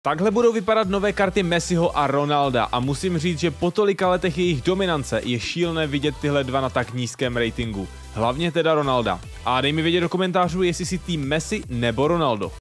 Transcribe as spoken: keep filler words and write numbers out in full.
Takhle budou vypadat nové karty Messiho a Ronalda a musím říct, že po tolika letech jejich dominance je šílené vidět tyhle dva na tak nízkém ratingu. Hlavně teda Ronalda. A dej mi vědět do komentářů, jestli si tým Messi nebo Ronaldo.